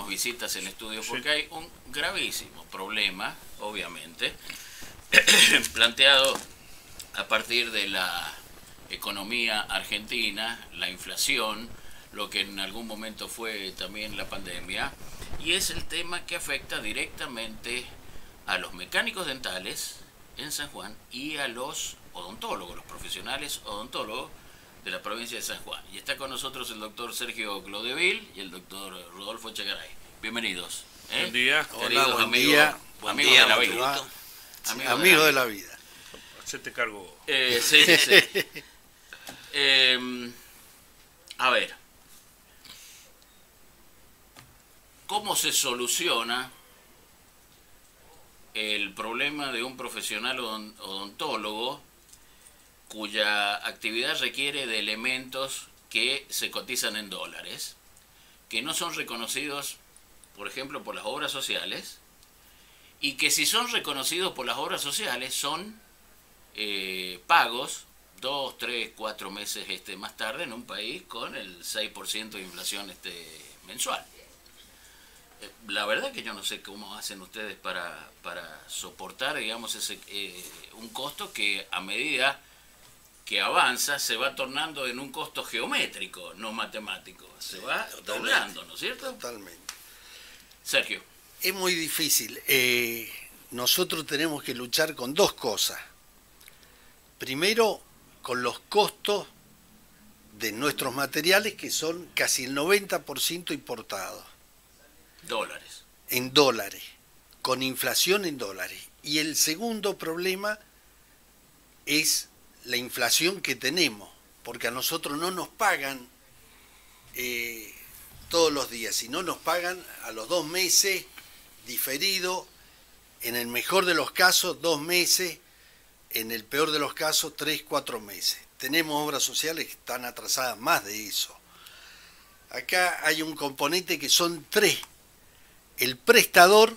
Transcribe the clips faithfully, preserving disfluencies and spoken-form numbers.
nos visitas en estudio, porque sí. Hay un gravísimo problema, obviamente, planteado a partir de la economía argentina, la inflación, lo que en algún momento fue también la pandemia, y es el tema que afecta directamente a los mecánicos dentales en San Juan y a los odontólogos, los profesionales odontólogos de la provincia de San Juan. Y está con nosotros el doctor Sergio Clodevil y el doctor Rodolfo Echegaray. Bienvenidos. ¿eh? Buen día. Hola, buen amigos, día. Buen amigos día, de la vida. Amigos amigo de la vida. Hacete cargo. Eh, sí, sí, sí. eh, a ver. ¿Cómo se soluciona el problema de un profesional odontólogo cuya actividad requiere de elementos que se cotizan en dólares, que no son reconocidos, por ejemplo, por las obras sociales, y que si son reconocidos por las obras sociales son eh, pagos dos, tres, cuatro meses este, más tarde en un país con el seis por ciento de inflación este, mensual? La verdad que yo no sé cómo hacen ustedes para, para soportar, digamos, ese eh, un costo que a medida que avanza se va tornando en un costo geométrico, no matemático. Se va doblando, ¿no es cierto? Totalmente. Sergio. Es muy difícil. Eh, nosotros tenemos que luchar con dos cosas. Primero, con los costos de nuestros materiales, que son casi el noventa por ciento importados. Dólares. En dólares, con inflación en dólares. Y el segundo problema es la inflación que tenemos, porque a nosotros no nos pagan eh, todos los días, sino nos pagan a los dos meses, diferido, en el mejor de los casos, dos meses, en el peor de los casos, tres, cuatro meses. Tenemos obras sociales que están atrasadas más de eso. Acá hay un componente que son tres: el prestador,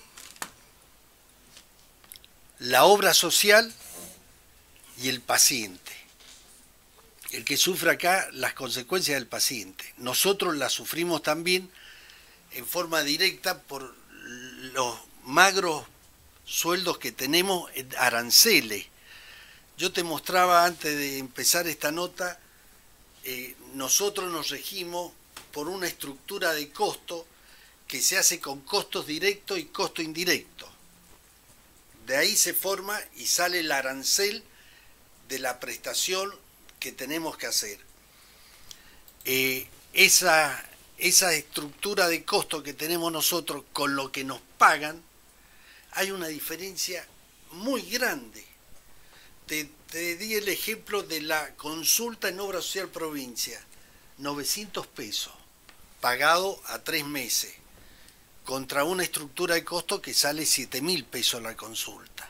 la obra social y el paciente. El que sufre acá las consecuencias del paciente. Nosotros las sufrimos también en forma directa por los magros sueldos que tenemos en aranceles. Yo te mostraba antes de empezar esta nota, eh, nosotros nos regimos por una estructura de costo que se hace con costos directos y costo indirecto. De ahí se forma y sale el arancel de la prestación que tenemos que hacer. Eh, esa, esa estructura de costo que tenemos nosotros con lo que nos pagan, hay una diferencia muy grande. Te, te di el ejemplo de la consulta en Obra Social Provincia, novecientos pesos, pagado a tres meses, contra una estructura de costo que sale siete mil pesos la consulta.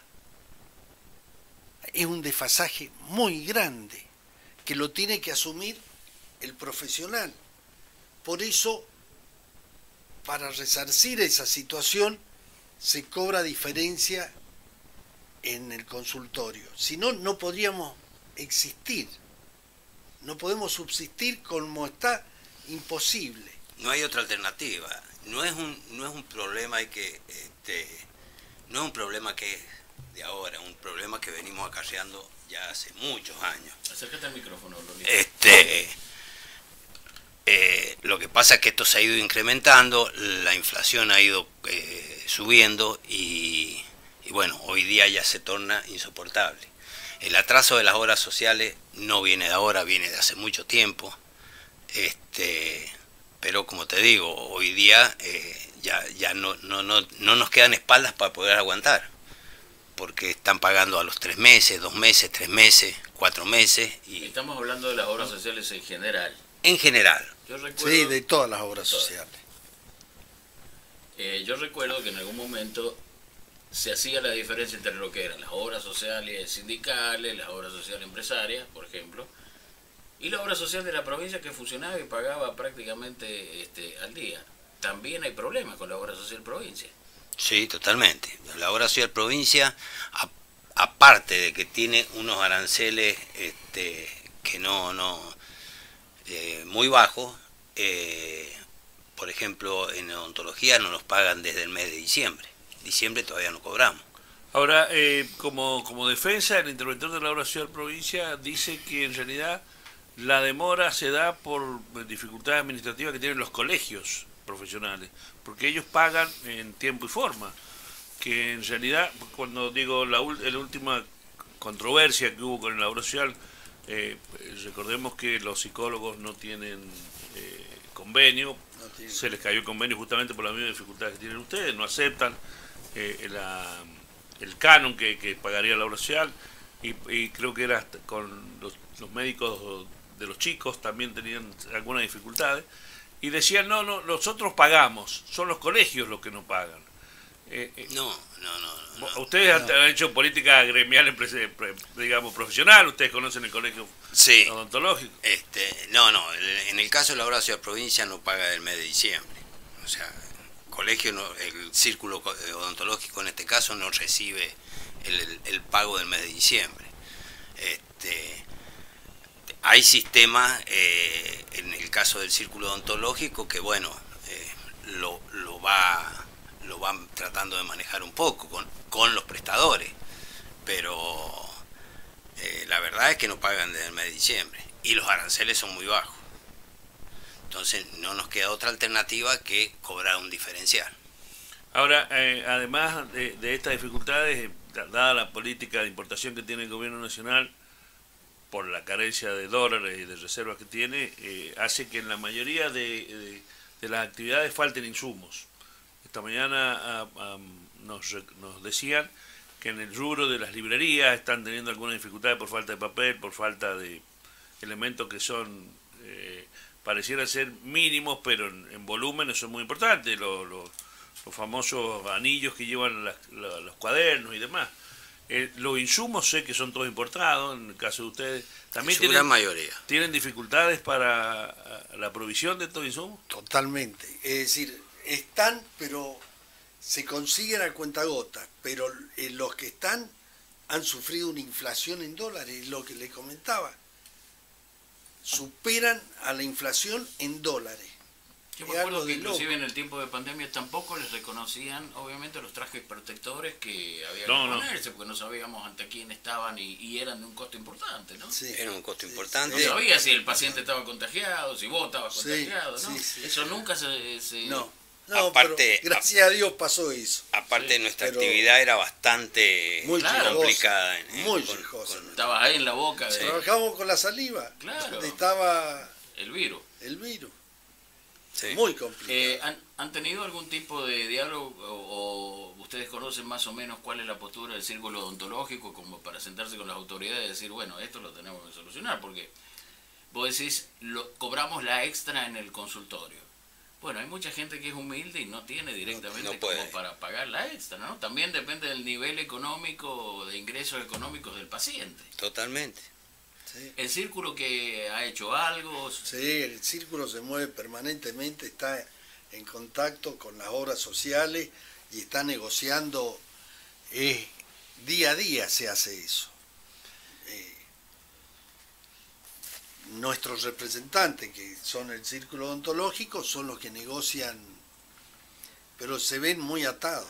Es un desfasaje muy grande que lo tiene que asumir el profesional. Por eso, para resarcir esa situación, se cobra diferencia en el consultorio. Si no, no podríamos existir. No podemos subsistir como está, imposible. No hay otra alternativa. No es un, no es un problema que este, no es un problema que es de ahora, un problema que venimos acarreando ya hace muchos años. Acércate al micrófono, Lolita. Este, eh, lo que pasa es que esto se ha ido incrementando, la inflación ha ido eh, subiendo y, y bueno, hoy día ya se torna insoportable. El atraso de las obras sociales no viene de ahora, viene de hace mucho tiempo. Este, pero como te digo, hoy día eh, ya, ya no, no, no, no nos quedan espaldas para poder aguantar, porque están pagando a los tres meses, dos meses, tres meses, cuatro meses. Y estamos hablando de las obras sociales en general. En general. Yo recuerdo, sí, de todas las obras todas. sociales. Eh, yo recuerdo que en algún momento se hacía la diferencia entre lo que eran las obras sociales sindicales, las obras sociales empresarias, por ejemplo, y la obra social de la provincia, que funcionaba y pagaba prácticamente este, al día. También hay problemas con la obra social provincia. Sí, totalmente. La obra social provincia, a, aparte de que tiene unos aranceles este, que no, no eh, muy bajos, eh, por ejemplo, en odontología no nos pagan desde el mes de diciembre. Diciembre todavía no cobramos. Ahora, eh, como, como defensa, el interventor de la Obra Social Provincia dice que en realidad la demora se da por dificultades administrativas que tienen los colegios profesionales, porque ellos pagan en tiempo y forma, que en realidad, cuando digo la, la última controversia que hubo con la Obra Social, eh, recordemos que los psicólogos no tienen eh, convenio, no tienen. Se les cayó el convenio justamente por las mismas dificultades que tienen ustedes, no aceptan eh, la... el canon que, que pagaría la Obra Social, y, y creo que era con los, los médicos de los chicos también tenían algunas dificultades, y decían, no, no, nosotros pagamos, son los colegios los que no pagan. Eh, eh, no, no, no, no. Ustedes no. han, han hecho política gremial, digamos, profesional, ustedes conocen el colegio sí. odontológico. Este, no, no, en el caso de la Obra Social Provincia no paga del mes de diciembre, o sea... colegio, no, el círculo odontológico en este caso no recibe el, el, el pago del mes de diciembre. Este, hay sistemas eh, en el caso del círculo odontológico que bueno eh, lo, lo va lo van tratando de manejar un poco con, con los prestadores, pero eh, la verdad es que no pagan desde el mes de diciembre y los aranceles son muy bajos. Entonces no nos queda otra alternativa que cobrar un diferencial. Ahora, eh, además de, de estas dificultades, dada la política de importación que tiene el gobierno nacional, por la carencia de dólares y de reservas que tiene, eh, hace que en la mayoría de, de, de las actividades falten insumos. Esta mañana a, a, nos, nos decían que en el rubro de las librerías están teniendo algunas dificultades por falta de papel, por falta de elementos que son... Eh, pareciera ser mínimos, pero en, en volumen son muy importantes, los, los, los famosos anillos que llevan las, la, los cuadernos y demás. Eh, los insumos sé que son todos importados, en el caso de ustedes. ¿También su tienen, gran mayoría. ¿Tienen dificultades para la provisión de estos insumos? Totalmente. Es decir, están, pero se consiguen a cuentagotas, pero eh, los que están han sufrido una inflación en dólares, lo que le comentaba. Superan a la inflación en dólares. Yo me acuerdo que inclusive en el tiempo de pandemia tampoco les reconocían, obviamente, los trajes protectores que había no, que ponerse, no. porque no sabíamos ante quién estaban y, y eran de un costo importante, ¿no? Sí. Era un costo sí, importante. No sabía si el paciente estaba contagiado, si vos estabas sí, contagiado, ¿no? Sí, sí. Eso nunca se... se... No, no, aparte, pero gracias a Dios pasó eso. Aparte sí, nuestra pero actividad era bastante muy claro, complicada. En, en, muy con, riesgosa. con, Estabas ahí en la boca de... Trabajábamos con la saliva, Claro. donde estaba el virus. el virus. sí. Muy complicado. Eh, ¿han, ¿Han tenido algún tipo de diálogo o, o ustedes conocen más o menos cuál es la postura del círculo odontológico como para sentarse con las autoridades y decir, bueno, esto lo tenemos que solucionar? Porque vos decís, lo, cobramos la extra en el consultorio. Bueno, hay mucha gente que es humilde y no tiene directamente No- no puede. como para pagar la extra, ¿no? También depende del nivel económico, de ingresos económicos del paciente. Totalmente. Sí. ¿El círculo que ha hecho algo? Sí, el círculo se mueve permanentemente, está en contacto con las obras sociales y está negociando, eh, día a día se hace eso. Eh, nuestros representantes, que son el círculo odontológico, son los que negocian, pero se ven muy atados.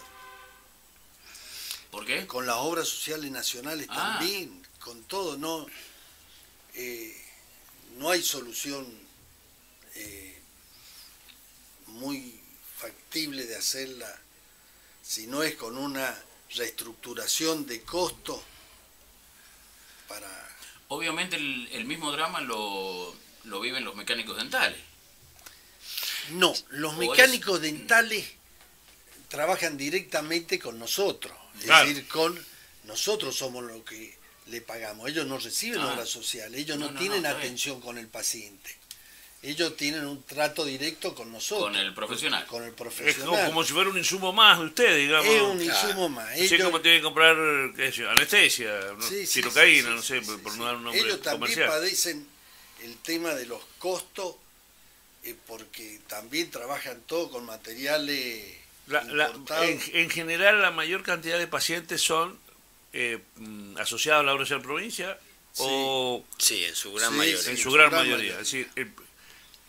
¿Por qué? Con las obras sociales nacionales Ah. también, con todo, no, eh, no hay solución eh, muy factible de hacerla si no es con una reestructuración de costos para... Obviamente el, el mismo drama lo, lo viven los mecánicos dentales. No, los O mecánicos dentales trabajan directamente con nosotros, es Claro. decir, con nosotros somos los que le pagamos. Ellos no reciben Ah. obra social, ellos no, No, no, tienen no, está atención con el paciente. Ellos tienen un trato directo con nosotros. Con el profesional. Con el Es como, profesional. como si fuera un insumo más de ustedes, digamos. Es un Claro. insumo más. Así Ellos, como tienen que comprar qué sé yo, anestesia, ¿no? sí, sí, sirocaína, sí, no sí, sé, sí, por, por sí. no dar un nombre Ellos también comercial. padecen el tema de los costos eh, porque también trabajan todo con materiales La- la- importados. en, en general, la mayor cantidad de pacientes son eh, mm, asociados a la obra social provincia Sí. o Sí, en su gran Sí, mayoría. en sí, su en su gran gran mayoría. mayoría. Es decir, el-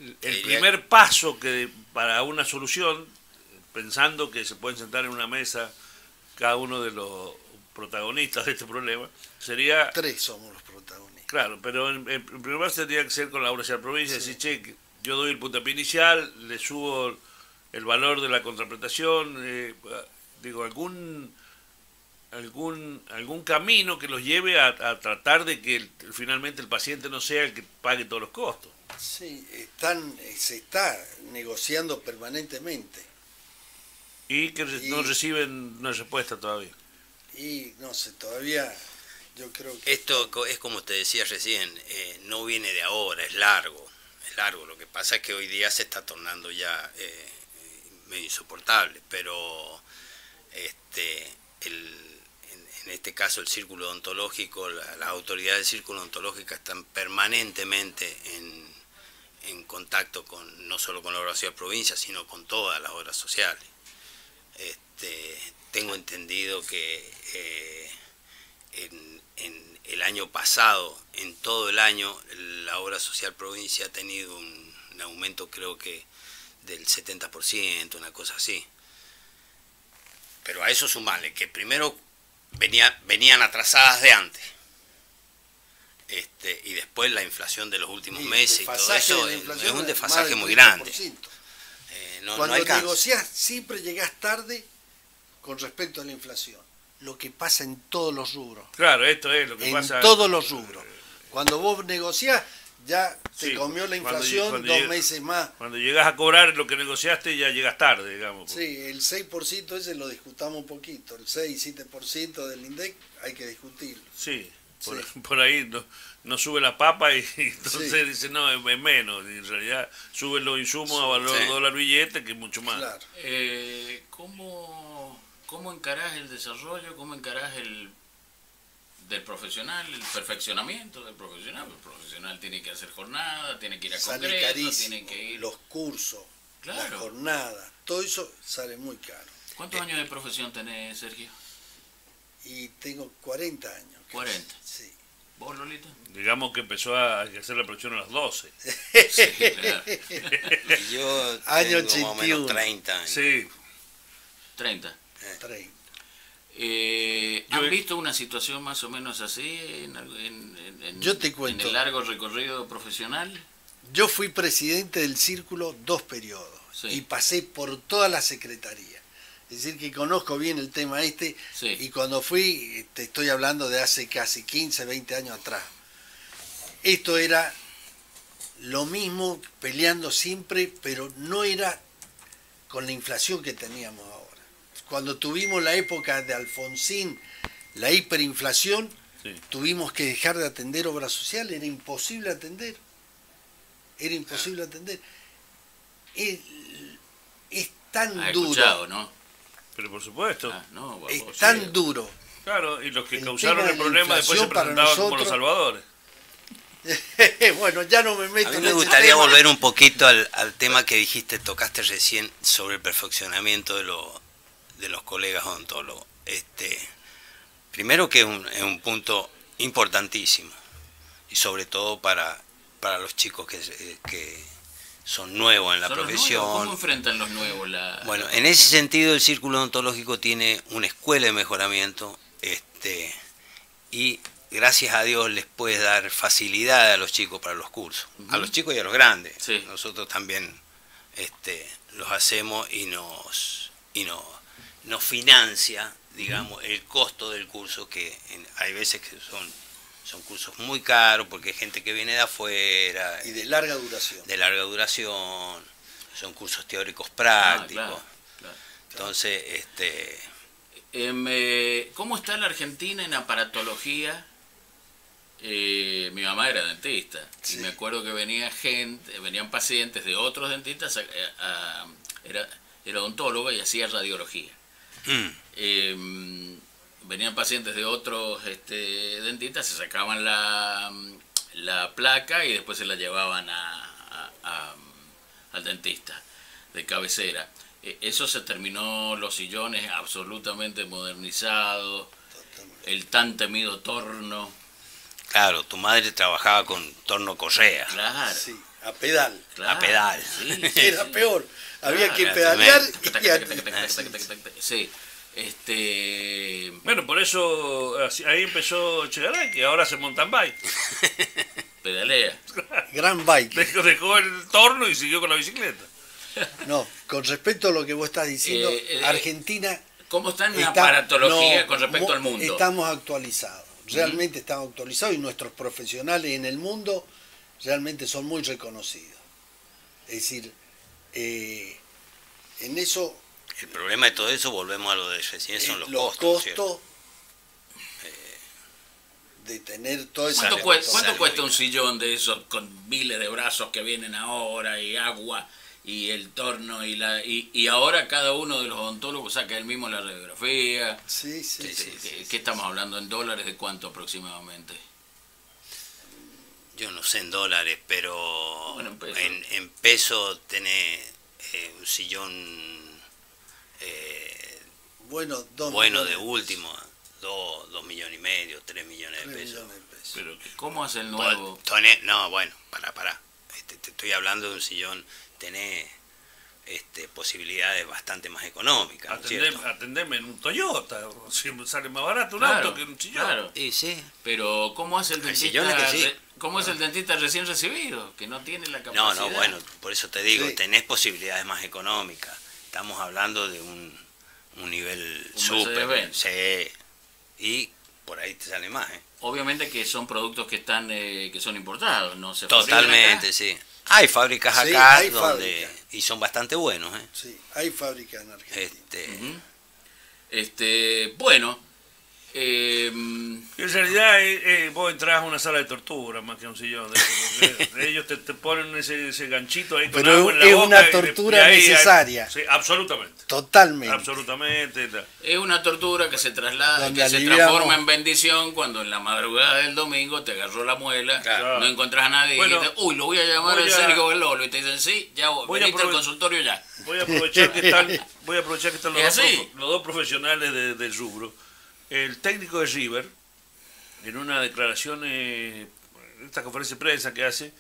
el primer paso que para una solución, pensando que se pueden sentar en una mesa cada uno de los protagonistas de este problema, sería... Tres somos los protagonistas. Claro, pero en, en primer lugar tendría que ser con la obra social provincia, sí. Decir, che, yo doy el puntapié inicial, le subo el valor de la contraprestación, eh, digo, algún algún algún camino que los lleve a, a tratar de que el, finalmente el paciente no sea el que pague todos los costos. Sí, están, se está negociando permanentemente. Y que y, no reciben una respuesta todavía. Y no sé, todavía yo creo que... Esto es como te decía recién, eh, no viene de ahora, es largo, es largo. Lo que pasa es que hoy día se está tornando ya eh, medio insoportable, pero este el, en, en este caso el círculo odontológico, la, las autoridades del círculo odontológico están permanentemente en, en contacto con no solo con la obra social provincia, sino con todas las obras sociales. Este, tengo entendido que eh, en, en el año pasado, en todo el año, la obra social provincia ha tenido un, un aumento creo que del setenta por ciento, una cosa así. Pero a eso sumarle que primero venía, venían atrasadas de antes. Este, y después la inflación de los últimos sí, meses y todo eso es, es un desfasaje muy grande. Eh, no, Cuando no negociás siempre llegás tarde con respecto a la inflación. Lo que pasa en todos los rubros. Claro, esto es lo que en pasa. En todos los rubros. Cuando vos negociás, ya te sí, comió la inflación cuando, cuando dos llega, meses más. Cuando llegas a cobrar lo que negociaste, ya llegas tarde, digamos. Sí, el seis por ciento ese lo discutamos un poquito. El seis, siete por ciento del INDEC hay que discutirlo. Sí, por, sí. por ahí no, no sube la papa y, y entonces sí. dice, no, es, es menos. Y en realidad suben los insumos sí, a valor sí. dólar billete, que es mucho más. Claro. Eh, ¿cómo, ¿Cómo encarás el desarrollo? ¿Cómo encarás el del profesional, el perfeccionamiento del profesional? El profesional tiene que hacer jornada, tiene que ir a congresos, tiene que ir... Los cursos, claro. la jornada, todo eso sale muy caro. ¿Cuántos eh, años de profesión tenés, Sergio? Y tengo cuarenta años. cuarenta. Sí. ¿Vos, Lolita? Digamos que empezó a ejercer la profesión a los doce. Sí, claro. Y yo año tengo más o menos treinta años. Sí. treinta. Eh. treinta. Eh, ¿Han visto una situación más o menos así en, en, en, Yo te cuento. en el largo recorrido profesional? Yo fui presidente del círculo dos periodos sí. y pasé por toda la secretaría. Es decir, que conozco bien el tema este sí. y cuando fui, te estoy hablando de hace casi quince, veinte años atrás. Esto era lo mismo, peleando siempre, pero no era con la inflación que teníamos ahora. Cuando tuvimos la época de Alfonsín, la hiperinflación, sí. tuvimos que dejar de atender obra social, era imposible atender. Era imposible atender. Es, es tan ¿Has duro. escuchado, no? Pero por supuesto. Ah, no, vos, es vos, tan sí. duro. Claro, y los que el causaron el problema después se presentaban nosotros, como los salvadores. Bueno, ya no me meto en en me ese gustaría tema. volver un poquito al, al tema que dijiste, tocaste recién sobre el perfeccionamiento de, lo, de los colegas odontólogos. Este, primero que es un, es un punto importantísimo, y sobre todo para, para los chicos que, que son nuevos en la profesión. ¿Cómo enfrentan los nuevos la...? Bueno, en ese sentido el círculo odontológico tiene una escuela de mejoramiento, este, y gracias a Dios les puede dar facilidad a los chicos para los cursos, uh-huh. a los chicos y a los grandes. Sí. Nosotros también este, los hacemos y nos, y nos, nos financia, digamos, uh-huh. el costo del curso, que en, hay veces que son, son cursos muy caros porque hay gente que viene de afuera. Y de larga duración. De larga duración, son cursos teóricos prácticos. Ah, claro, claro. Entonces, este... Eh, ¿cómo está la Argentina en aparatología? Eh, mi mamá era dentista sí. y me acuerdo que venía gente, venían pacientes de otros dentistas, a, a, era, era odontóloga y hacía radiología. Mm. Eh, venían pacientes de otros este, dentistas, se sacaban la, la placa y después se la llevaban a, a, a, al dentista de cabecera. Eh, eso se terminó, los sillones absolutamente modernizados, el tan temido torno. Claro, tu madre trabajaba con torno correa. Claro. Sí. A pedal. Claro, a pedal. sí, sí, Era sí. peor. Había Claro, que era pedalear tremendo. y a- Sí, este... Bueno, por eso así- ahí empezó Chegaray, que ahora hace mountain bike. pedalea. gran bike. Dejó, dejó el torno y siguió con la bicicleta. No, con respecto a lo que vos estás diciendo, Eh, eh, Argentina ¿Cómo está en la está- aparatología no, con respecto mo- al mundo? Estamos actualizados, realmente estamos actualizados y nuestros profesionales en el mundo realmente son muy reconocidos. Es decir, eh, en eso El problema de todo eso, volvemos a lo de recién, son eh, los, los costos. ¿cierto? costos de tener todo ese ¿Cuánto, Sale- cue- sale cuánto muy cuesta un caro. sillón de esos con miles de brazos que vienen ahora y agua y el torno y la y, y ahora cada uno de los odontólogos saca él mismo la radiografía? Sí, sí, ¿Qué, sí, qué- sí, qué sí. estamos hablando en dólares? ¿De cuánto aproximadamente? Yo no sé en dólares, pero Bueno, en pesos. en, en peso tenés eh, un sillón eh, Bueno, dos bueno de millones último, dos, dos millones y medio, tres millones de tres pesos. millones de pesos. Pero ¿cómo hace el Vos nuevo? tenés- no, bueno, pará, pará. Este, te estoy hablando de un sillón, tenés este, posibilidades bastante más económicas, ¿no es Atendeme, cierto? atendeme en un Toyota, siempre sale más barato un Claro, auto que un sillón. claro. Sí, sí. Pero ¿cómo hace el Hay dentista? sillones que sí. re- ¿Cómo es el dentista recién recibido? Que no tiene la No, capacidad. no, bueno, por eso te digo, Sí. tenés posibilidades más económicas. Estamos hablando de un, un nivel Un súper. Mercedes-Benz. Sí. Y por ahí te sale más, ¿eh? Obviamente que son productos que están eh, que son importados, no se fabrican Totalmente, acá. sí. Hay fábricas Sí, acá hay donde fábricas. y son bastante buenos, ¿eh? Sí, hay fábricas en Argentina. Este, Ujú. Este, bueno, eh, En realidad eh, eh, vos entras a una sala de tortura más que a un sillón. de eso, porque ellos te, te ponen ese, ese ganchito ahí con Pero agua en la es boca una y de- tortura y ahí hay- necesaria. Sí, absolutamente. Totalmente. Absolutamente. ta. es una tortura que se traslada, Donde que se aliviamos. transforma en bendición cuando en la madrugada del domingo te agarró la muela, Claro. no encontrás a nadie Bueno, y dices, uy, lo voy a llamar voy a a- Sergio Belolo y te dicen, sí, ya Voy a veniste al aprove- consultorio ya. Voy a aprovechar que están, voy a aprovechar que están los, ¿Es dos, así? profe- los dos profesionales de- del rubro. El técnico de River, en una declaración, eh, esta conferencia de prensa que hace,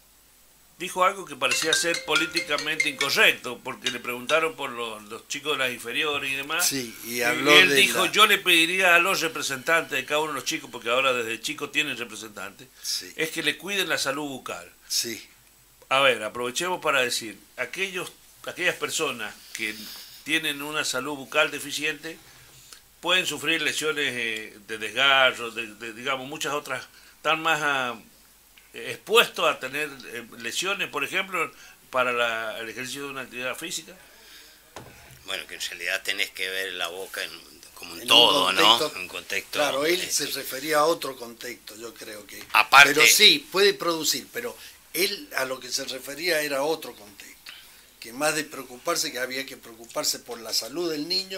dijo algo que parecía ser políticamente incorrecto, porque le preguntaron por los, los chicos de las inferiores y demás. Sí, y y habló él de dijo, la- yo le pediría a los representantes de cada uno de los chicos, porque ahora desde chicos tienen representantes, Sí, es que le cuiden la salud bucal. sí. A ver, aprovechemos para decir, aquellos, aquellas personas que tienen una salud bucal deficiente pueden sufrir lesiones eh, de desgarro, de, de, digamos, muchas otras, están más ah, expuestos a tener eh, lesiones, por ejemplo, para la- el ejercicio de una actividad física. bueno, que en realidad tenés que ver la boca en, como un En un todo, contexto- ¿no? En un contexto. Claro, él eh, se refería a otro contexto, yo creo que. Aparte- Pero sí, puede producir, pero él a lo que se refería era otro contexto. Que más de preocuparse, que había que preocuparse por la salud del niño,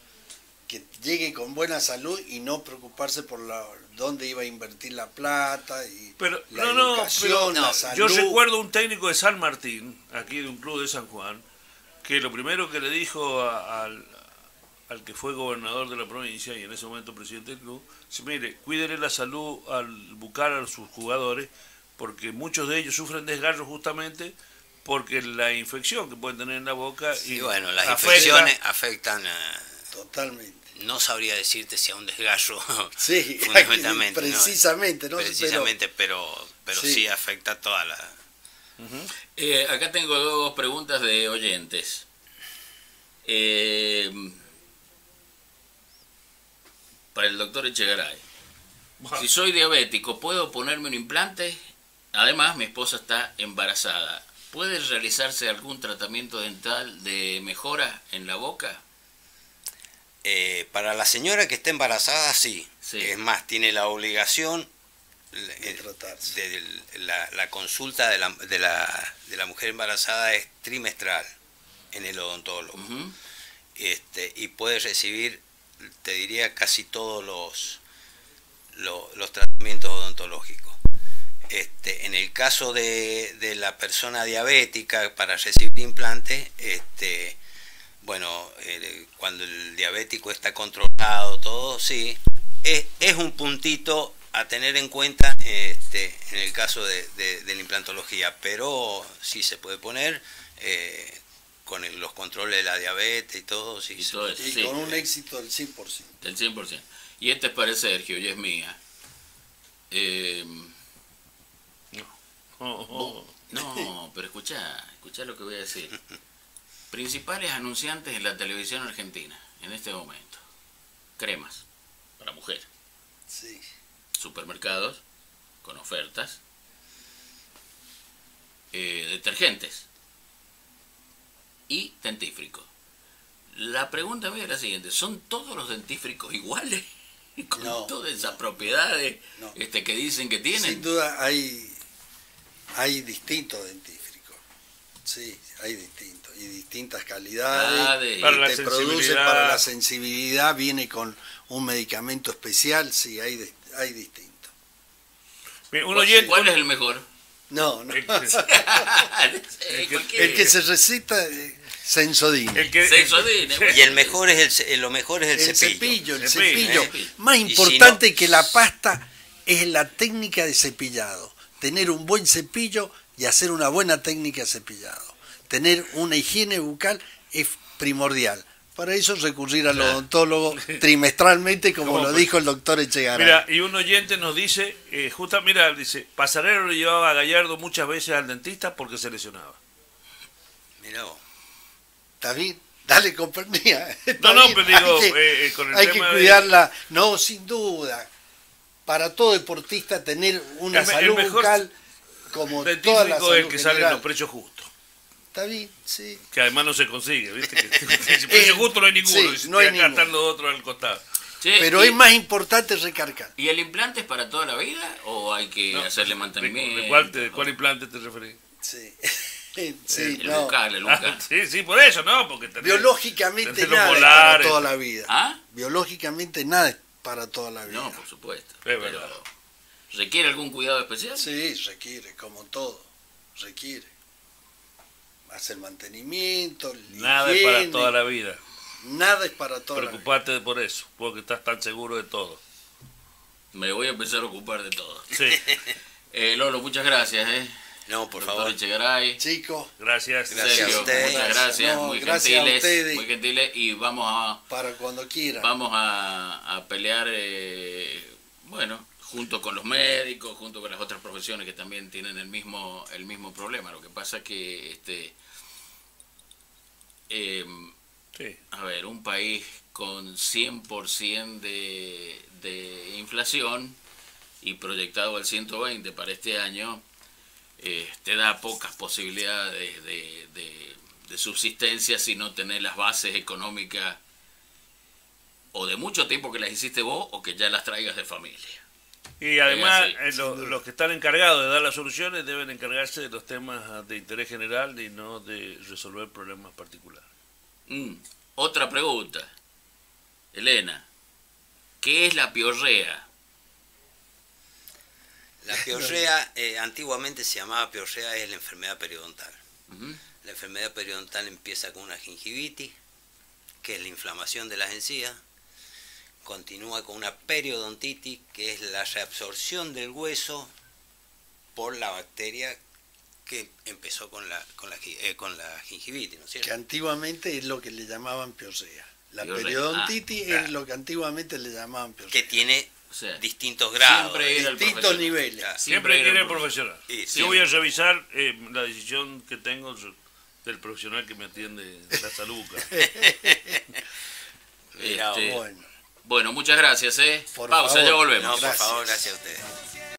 que llegue con buena salud y no preocuparse por la dónde iba a invertir la plata y Pero, la no, no, educación, pero la yo salud. recuerdo un técnico de San Martín, aquí de un club de San Juan, que lo primero que le dijo a- al, al que fue gobernador de la provincia y en ese momento presidente del club, dice, mire, cuídele la salud al buscar a sus jugadores, porque muchos de ellos sufren desgarros justamente porque la infección que pueden tener en la boca Y y bueno, las afecta- infecciones afectan a, Totalmente. no sabría decirte si a un desgarro Sí, fundamentalmente, ¿no? precisamente, ¿no? Precisamente, pero, pero Sí. sí afecta a toda la... Eh, acá tengo dos preguntas de oyentes. Eh, para el doctor Echegaray. Si soy diabético, ¿puedo ponerme un implante? Además, mi esposa está embarazada. ¿Puede realizarse algún tratamiento dental de mejora en la boca? Eh, para la señora que está embarazada, sí. Sí. Es más, tiene la obligación De eh, tratarse. de la, la consulta de la, de, la, de la mujer embarazada es trimestral en el odontólogo. Ujú. este, y puede recibir, te diría, casi todos los, los, los tratamientos odontológicos. Este, en el caso de, de la persona diabética, para recibir implante, este, bueno, eh, cuando el diabético está controlado, todo, sí, es, es un puntito a tener en cuenta este, en el caso de, de, de la implantología, pero sí se puede poner eh, con el, los controles de la diabetes y todo. Sí, Y se todo puede. eso. Y Sí. con un éxito del cien por ciento. Del cien por ciento. Y este es para Sergio y es mía. Eh, Oh, oh. no, pero escuchá, escuchá lo que voy a decir. Principales anunciantes en la televisión argentina en este momento. Cremas para mujer. Sí. Supermercados con ofertas. Eh, detergentes. Y dentífricos. La pregunta mía es la siguiente. ¿Son todos los dentífricos iguales? Con No, todas esas no, propiedades no. este, que dicen que tienen. Sin duda hay, hay distintos dentífricos. Sí, hay distintos. Y distintas calidades. Ah, de- Para Y la te produce sensibilidad. para la sensibilidad, viene con un medicamento especial, sí, hay, de- hay distintos. Bien, un ¿Cuál, oyente, cuál es el mejor? No, no. el, Sí, que- cualquiera. El que se receta, eh, Sensodine. el que, Sensodine, bueno. Y el mejor es el, ce- lo mejor es el, El cepillo. cepillo, el Cepillo, cepillo. eh. Más Y si importante no- que la pasta es la técnica de cepillado. Tener un buen cepillo y hacer una buena técnica de cepillado. Tener una higiene bucal es primordial. Para eso recurrir al Claro. odontólogo trimestralmente, como ¿Cómo lo pues? dijo el doctor Echegaray. Mira, y un oyente nos dice, eh, justa, mira, dice, Pasarelo lo llevaba a Gallardo muchas veces al dentista porque se lesionaba. Mirá vos. ¿Está bien? Dale compañía. No, no, pero digo, hay que, eh, eh, con el hay tema que de- cuidarla. No, sin duda. Para todo deportista tener una El me- el salud mejor bucal como toda la Dentífrico salud es el que sale en general. los precios justos, Está bien, sí. que además no se consigue, ¿viste? Que, si precio justo no hay ninguno, Sí, dice, no hay acá ninguno. están los otros al costado. Che, Pero y, es más importante recargar. ¿Y el implante es para toda la vida o hay que No, hacerle ¿De, mantenimiento? de cuál, te- de cuál implante te referís? Sí. Sí, El no. bucal, el Ah, bucal. sí, sí, por eso, ¿no? Porque tenés- Biológicamente tenés los nada es molares. para toda la vida. ¿Ah? Biológicamente nada es para toda la vida. No, por supuesto. Es verdad. Pero, ¿requiere algún cuidado especial? Sí, requiere, como todo, requiere. Hacer mantenimiento, Nada es para higiene, toda la vida. Nada es para toda la vida. Preocupate por eso, porque estás tan seguro de todo. Me voy a empezar a ocupar de todo. Sí, Eh, Lolo, muchas gracias, ¿eh? No, por Doctor favor. Echegaray. Chicos, gracias. Gracias a Sergio, ustedes. muchas gracias, No, muy gracias a gentiles, ustedes. muy gentiles y vamos a para cuando quieran. vamos a, a pelear, eh, bueno, junto con los médicos, junto con las otras profesiones que también tienen el mismo el mismo problema. Lo que pasa es que este eh, Sí. a ver, un país con cien por ciento de, de inflación y proyectado al ciento veinte para este año, eh, te da pocas posibilidades de, de, de subsistencia si no tenés las bases económicas o de mucho tiempo que las hiciste vos o que ya las traigas de familia. Y además, Sí, eh, lo- sin duda. los que están encargados de dar las soluciones deben encargarse de los temas de interés general y no de resolver problemas particulares. Mm, Otra pregunta. Elena, ¿qué es la piorrea? La piorrea, eh, antiguamente se llamaba piorrea, es la enfermedad periodontal. Ujú. La enfermedad periodontal empieza con una gingivitis, que es la inflamación de las encías, continúa con una periodontitis, que es la reabsorción del hueso por la bacteria que empezó con la, con la, gi- eh, con la gingivitis, ¿no es cierto? Que antiguamente es lo que le llamaban piorrea. La Piorrea, periodontitis ah, claro. es lo que antiguamente le llamaban piorrea. Que tiene O sea, distintos grados. siempre era el Distintos profesor. niveles. Claro. Siempre era tiene el el profesional. Sí, Yo siempre. voy a revisar eh, la decisión que tengo del profesional que me atiende de la salud bucal. Mirá, Este, Bueno. Bueno, muchas gracias, ¿eh? Por Pausa, favor. ya volvemos. No, por Gracias. favor, gracias a ustedes.